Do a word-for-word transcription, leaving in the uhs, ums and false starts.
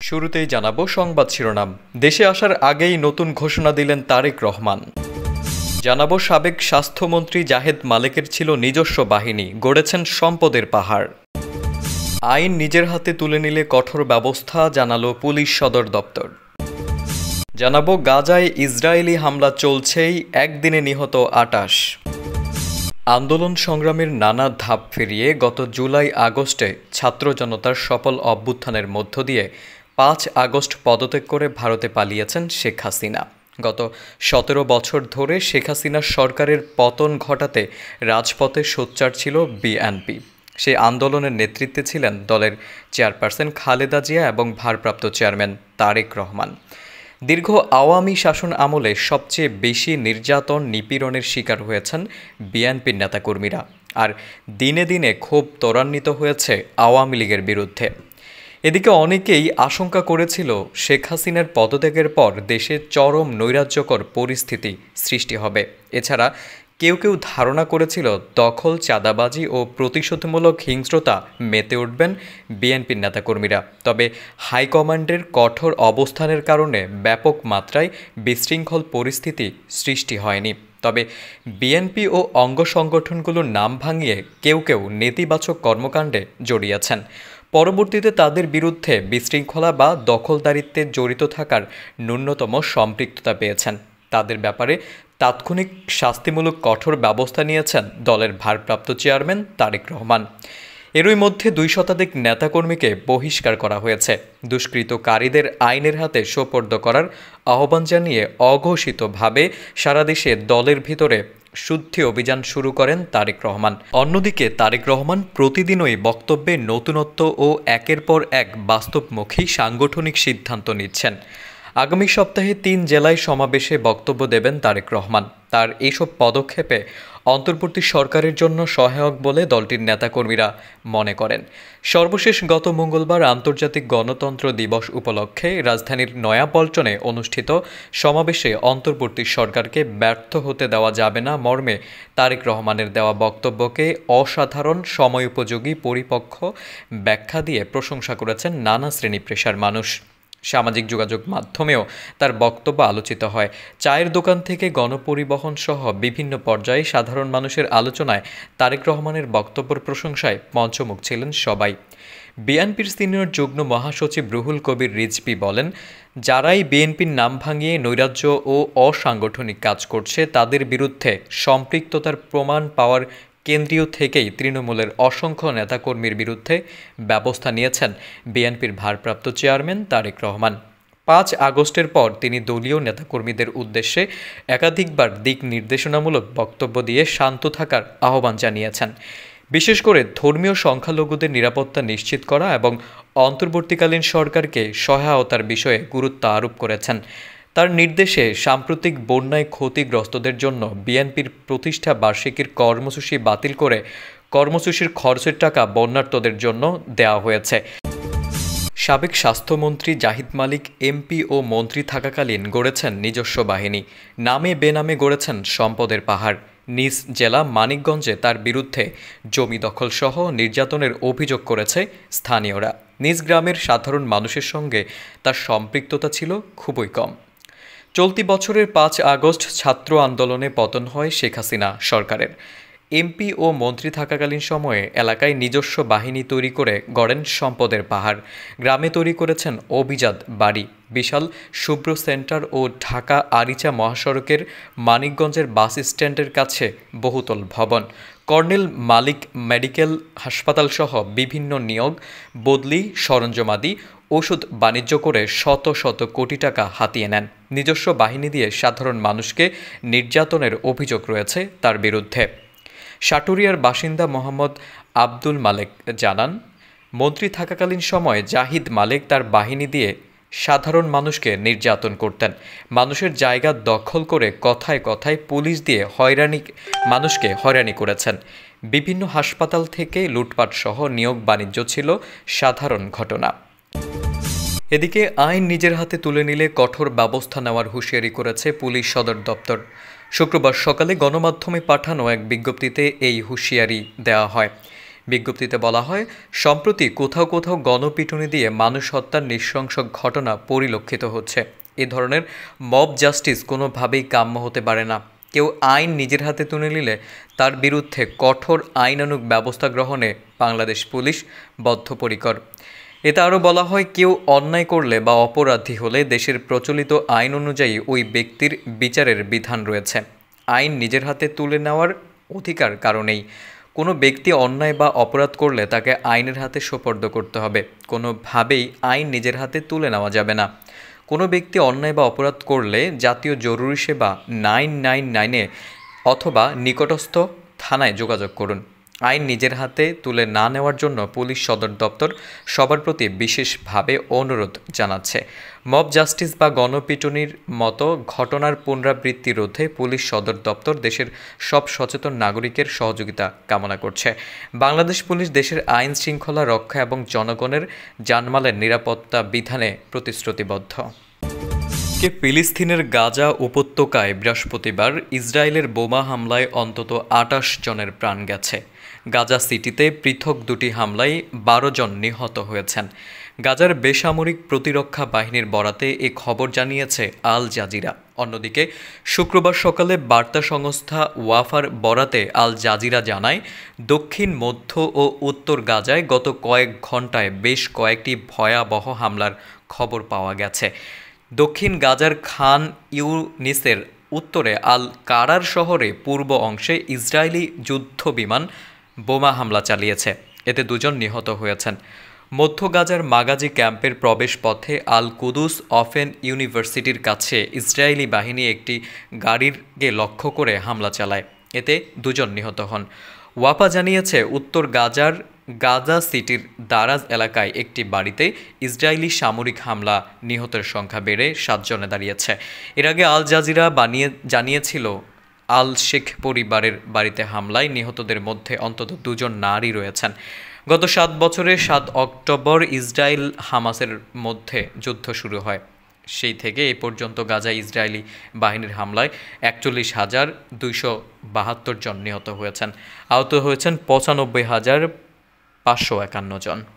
শুরুতেই জানাবো সংবাদ শিরোনাম। দেশে আসার আগেই নতুন ঘোষণা দিলেন তারেক রহমান। জানাবো সাবেক স্বাস্থ্যমন্ত্রী জাহেদ মালেকের ছিল নিজস্ব বাহিনী, গড়েছেন সম্পদের পাহাড়। আইন নিজের হাতে তুলে নিলে কঠোর ব্যবস্থা, জানালো পুলিশ সদর দপ্তর। জানাবো গাজায় ইসরায়েলি হামলা চলছেই, একদিনে নিহত আটাশ। আন্দোলন সংগ্রামের নানা ধাপ ফিরিয়ে গত জুলাই আগস্টে ছাত্র জনতার সফল অভ্যুত্থানের মধ্য দিয়ে পাঁচ আগস্ট পদত্যাগ করে ভারতে পালিয়েছেন শেখ হাসিনা। গত সতেরো বছর ধরে শেখ হাসিনার সরকারের পতন ঘটাতে রাজপথে সোচ্চার ছিল বিএনপি। সেই আন্দোলনের নেতৃত্বে ছিলেন দলের চেয়ারপারসন খালেদা জিয়া এবং ভারপ্রাপ্ত চেয়ারম্যান তারেক রহমান। দীর্ঘ আওয়ামী শাসন আমলে সবচেয়ে বেশি নির্যাতন নিপীড়নের শিকার হয়েছেন বিএনপির নেতাকর্মীরা, আর দিনে দিনে ক্ষোভ ত্বরান্বিত হয়েছে আওয়ামী লীগের বিরুদ্ধে। এদিকে অনেকেই আশঙ্কা করেছিল শেখ হাসিনার পদত্যাগের পর দেশে চরম নৈরাজ্যকর পরিস্থিতি সৃষ্টি হবে। এছাড়া কেউ কেউ ধারণা করেছিল দখল, চাঁদাবাজি ও প্রতিশোধমূলক হিংস্রতা মেতে উঠবেন বিএনপির নেতাকর্মীরা। তবে হাইকমান্ডের কঠোর অবস্থানের কারণে ব্যাপক মাত্রায় বিশৃঙ্খল পরিস্থিতি সৃষ্টি হয়নি। তবে বিএনপি ও অঙ্গ সংগঠনগুলোর নাম ভাঙিয়ে কেউ কেউ নেতিবাচক কর্মকাণ্ডে জড়িয়েছেন। পরবর্তীতে তাদের বিরুদ্ধে বিশৃঙ্খলা বা দখলদারিত্বে জড়িত থাকার ন্যূনতম সম্পৃক্ততা পেয়েছেন। তাদের ব্যাপারে তাৎক্ষণিক শাস্তিমূলক কঠোর ব্যবস্থা নিয়েছেন দলের ভারপ্রাপ্ত চেয়ারম্যান তারেক রহমান। এরই মধ্যে দুই শতাধিক নেতাকর্মীকে বহিষ্কার করা হয়েছে। দুষ্কৃতকারীদের আইনের হাতে সোপর্দ করার আহ্বান জানিয়ে অঘোষিতভাবে সারা দেশে দলের ভিতরে শুদ্ধি অভিযান শুরু করেন তারেক রহমান। অন্যদিকে তারেক রহমান প্রতিদিনই বক্তব্যে নতুনত্ব ও একের পর এক বাস্তবমুখী সাংগঠনিক সিদ্ধান্ত নিচ্ছেন। আগামী সপ্তাহে তিন জেলায় সমাবেশে বক্তব্য দেবেন তারেক রহমান। তার এইসব পদক্ষেপে অন্তর্বর্তী সরকারের জন্য সহায়ক বলে দলটির নেতাকর্মীরা মনে করেন। সর্বশেষ গত মঙ্গলবার আন্তর্জাতিক গণতন্ত্র দিবস উপলক্ষে রাজধানীর নয়াপল্টনে অনুষ্ঠিত সমাবেশে অন্তর্বর্তী সরকারকে ব্যর্থ হতে দেওয়া যাবে না মর্মে তারেক রহমানের দেওয়া বক্তব্যকে অসাধারণ, সময়োপযোগী, পরিপক্ক ব্যাখ্যা দিয়ে প্রশংসা করেছেন নানা শ্রেণী পেশার মানুষ। সামাজিক যোগাযোগ মাধ্যমেও তার বক্তব্য আলোচিত হয়। চায়ের দোকান থেকে গণপরিবহন সহ বিভিন্ন পর্যায়ে সাধারণ মানুষের আলোচনায় তারেক রহমানের বক্তব্যের প্রশংসায় মঞ্চমুখ ছিলেন সবাই। বিএনপির সিনিয়র যুগ্ম মহাসচিব রুহুল কবির রিজভী বলেন, যারাই বিএনপির নাম ভাঙিয়ে নৈরাজ্য ও অসাংগঠনিক কাজ করছে তাদের বিরুদ্ধে সম্পৃক্ততার প্রমাণ পাওয়ার কেন্দ্রীয় থেকেই তৃণমূলের অসংখ্য নেতাকর্মীর বিরুদ্ধে ব্যবস্থা নিয়েছেন বিএনপির ভারপ্রাপ্ত চেয়ারম্যান তারেক রহমান। পাঁচ আগস্টের পর তিনি দলীয় নেতাকর্মীদের উদ্দেশ্যে একাধিকবার দিক নির্দেশনামূলক বক্তব্য দিয়ে শান্ত থাকার আহ্বান জানিয়েছেন। বিশেষ করে ধর্মীয় সংখ্যালঘুদের নিরাপত্তা নিশ্চিত করা এবং অন্তর্বর্তীকালীন সরকারকে সহায়তার বিষয়ে গুরুত্ব আরোপ করেছেন। তার নির্দেশে সাম্প্রতিক বন্যায় ক্ষতিগ্রস্তদের জন্য বিএনপির প্রতিষ্ঠা বার্ষিকীর কর্মসূচি বাতিল করে কর্মসূচির খরচের টাকা বন্যার্তদের জন্য দেওয়া হয়েছে। সাবেক স্বাস্থ্যমন্ত্রী জাহিদ মালিক এমপি ও মন্ত্রী থাকাকালীন গড়েছেন নিজস্ব বাহিনী, নামে বেনামে গড়েছেন সম্পদের পাহাড়। নিজ জেলা মানিকগঞ্জে তার বিরুদ্ধে জমি দখলসহ নির্যাতনের অভিযোগ করেছে স্থানীয়রা। নিজ গ্রামের সাধারণ মানুষের সঙ্গে তার সম্পৃক্ততা ছিল খুবই কম। চলতি বছরের পাঁচ আগস্ট ছাত্র আন্দোলনে পতন হয় শেখ হাসিনা সরকারের। এমপি ও মন্ত্রী থাকাকালীন সময়ে এলাকায় নিজস্ব বাহিনী তৈরি করে গড়েন সম্পদের পাহাড়। গ্রামে তৈরি করেছেন অভিজাত বাড়ি, বিশাল শুভ্র সেন্টার ও ঢাকা আরিচা মহাসড়কের মানিকগঞ্জের বাস স্ট্যান্ডের কাছে বহুতল ভবন, কর্নেল মালিক মেডিকেল হাসপাতাল সহ বিভিন্ন নিয়োগ, বদলি, সরঞ্জামাদি, ওষুধ বাণিজ্য করে শত শত কোটি টাকা হাতিয়ে নেন। নিজস্ব বাহিনী দিয়ে সাধারণ মানুষকে নির্যাতনের অভিযোগ রয়েছে তার বিরুদ্ধে। সাটুরিয়ার বাসিন্দা মোহাম্মদ আব্দুল মালেক জানান, মন্ত্রী থাকাকালীন সময়ে জাহিদ মালেক তার বাহিনী দিয়ে সাধারণ মানুষকে নির্যাতন করতেন। মানুষের জায়গা দখল করে কথায় কথায় পুলিশ দিয়ে হয়রানি মানুষকে হয়রানি করেছেন। বিভিন্ন হাসপাতাল থেকে লুটপাট সহ নিয়োগ বাণিজ্য ছিল সাধারণ ঘটনা। এদিকে আইন নিজের হাতে তুলে নিলে কঠোর ব্যবস্থা নেওয়ার হুঁশিয়ারি করেছে পুলিশ সদর দপ্তর। শুক্রবার সকালে গণমাধ্যমে পাঠানো এক বিজ্ঞপ্তিতে এই হুঁশিয়ারি দেওয়া হয়। বিজ্ঞপ্তিতে বলা হয়, সম্প্রতি কোথাও কোথাও গণপিটুনি দিয়ে মানুষ হত্যার নৃশংস ঘটনা পরিলক্ষিত হচ্ছে। এ ধরনের মব জাস্টিস কোনোভাবেই কাম্য হতে পারে না। কেউ আইন নিজের হাতে তুলে নিলে তার বিরুদ্ধে কঠোর আইনানুগ ব্যবস্থা গ্রহণে বাংলাদেশ পুলিশ বদ্ধপরিকর। এতে আরও বলা হয়, কেউ অন্যায় করলে বা অপরাধী হলে দেশের প্রচলিত আইন অনুযায়ী ওই ব্যক্তির বিচারের বিধান রয়েছে। আইন নিজের হাতে তুলে নেওয়ার অধিকার কারণেই কোনো ব্যক্তি অন্যায় বা অপরাধ করলে তাকে আইনের হাতে সোপর্দ করতে হবে। কোনোভাবেই আইন নিজের হাতে তুলে নেওয়া যাবে না। কোনো ব্যক্তি অন্যায় বা অপরাধ করলে জাতীয় জরুরি সেবা নাইন নাইন নাইনে অথবা নিকটস্থ থানায় যোগাযোগ করুন। আইন নিজের হাতে তুলে না নেওয়ার জন্য পুলিশ সদর দপ্তর সবার প্রতি বিশেষভাবে অনুরোধ জানাচ্ছে। মব জাস্টিস বা গণপিটুনির মতো ঘটনার পুনরাবৃত্তি রোধে পুলিশ সদর দপ্তর দেশের সব সচেতন নাগরিকের সহযোগিতা কামনা করছে। বাংলাদেশ পুলিশ দেশের আইন শৃঙ্খলা রক্ষা এবং জনগণের জানমালের নিরাপত্তা বিধানে প্রতিশ্রুতিবদ্ধ। কে ফিলিস্তিনের গাজা উপত্যকায় বৃহস্পতিবার ইসরায়েলের বোমা হামলায় অন্তত আটাশ জনের প্রাণ গেছে। গাজা সিটিতে পৃথক দুটি হামলায় বারো জন নিহত হয়েছেন। গাজার বেসামরিক প্রতিরক্ষা বাহিনীর বরাতে এ খবর জানিয়েছে আল জাজিরা। অন্যদিকে শুক্রবার সকালে বার্তা সংস্থা ওয়াফার বরাতে আল জাজিরা জানায়, দক্ষিণ মধ্য ও উত্তর গাজায় গত কয়েক ঘণ্টায় বেশ কয়েকটি ভয়াবহ হামলার খবর পাওয়া গেছে। দক্ষিণ গাজার খান ইউনিসের উত্তরে আল কারার শহরে পূর্ব অংশে ইসরায়েলি যুদ্ধ বিমান বোমা হামলা চালিয়েছে। এতে দুজন নিহত হয়েছেন। মধ্য গাজার মাগাজি ক্যাম্পের প্রবেশ পথে আল কুদুস অফেন ইউনিভার্সিটির কাছে ইসরায়েলি বাহিনী একটি গাড়িকে লক্ষ্য করে হামলা চালায়। এতে দুজন নিহত হন। ওয়াপা জানিয়েছে, উত্তর গাজার গাজা সিটির দারাজ এলাকায় একটি বাড়িতে ইসরায়েলি সামরিক হামলা নিহতের সংখ্যা বেড়ে সাতজনে দাঁড়িয়েছে। এর আগে আল জাজিরা বানিয়ে জানিয়েছিল, আল শেখ পরিবারের বাড়িতে হামলায় নিহতদের মধ্যে অন্তত দুজন নারী রয়েছেন। গত সাত বছরে সাত অক্টোবর ইসরায়েল হামাসের মধ্যে যুদ্ধ শুরু হয়। সেই থেকে এ পর্যন্ত গাজায় ইসরায়েলি বাহিনীর হামলায় একচল্লিশ হাজার দুইশো বাহাত্তর জন নিহত হয়েছেন। আহত হয়েছেন পঁচানব্বই হাজার পাঁচশো একান্ন জন।